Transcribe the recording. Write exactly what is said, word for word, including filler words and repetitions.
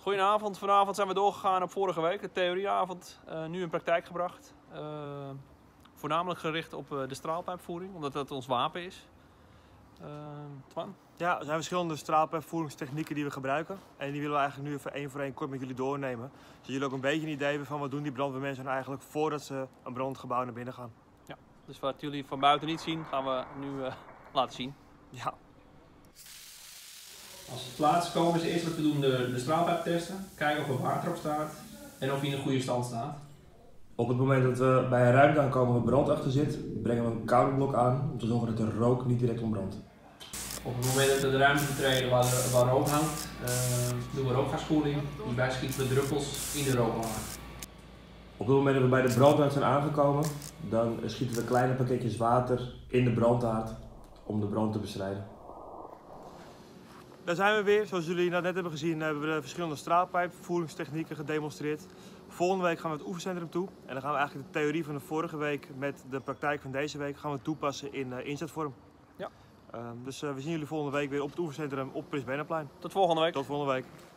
Goedenavond, vanavond zijn we doorgegaan op vorige week, de theorieavond, uh, nu in praktijk gebracht. Uh, voornamelijk gericht op uh, de straalpijpvoering, omdat dat ons wapen is. Uh, Twan? Ja, er zijn verschillende straalpijpvoeringstechnieken die we gebruiken. En die willen we eigenlijk nu even één voor één kort met jullie doornemen. Zodat jullie ook een beetje een idee hebben van wat doen die brandweermensen nou eigenlijk voordat ze een brandgebouw naar binnen gaan. Ja, dus wat jullie van buiten niet zien, gaan we nu uh, laten zien. Ja. Als we plaatskomen is het eerst wat we doen de, de straalpijp testen. Kijken of er water op staat en of hij in een goede stand staat. Op het moment dat we bij een ruimte aankomen waar brand achter zit, brengen we een koude blok aan om te zorgen dat de rook niet direct ontbrandt. Op het moment dat we de ruimte betreden waar, de, waar rook hangt, uh, doen we rookgaskoeling. Hierbij schieten we druppels in de rookalar. Op het moment dat we bij de brandhaard zijn aangekomen, dan schieten we kleine pakketjes water in de brandhaard om de brand te bestrijden. Daar zijn we weer. Zoals jullie net hebben gezien hebben we de verschillende straalpijpvoeringstechnieken gedemonstreerd. Volgende week gaan we het oefencentrum toe. En dan gaan we eigenlijk de theorie van de vorige week met de praktijk van deze week gaan we toepassen in uh, inzetvorm. Ja. Uh, dus uh, we zien jullie volgende week weer op het oefencentrum op Prins Bernhardplein. Tot volgende week. Tot volgende week.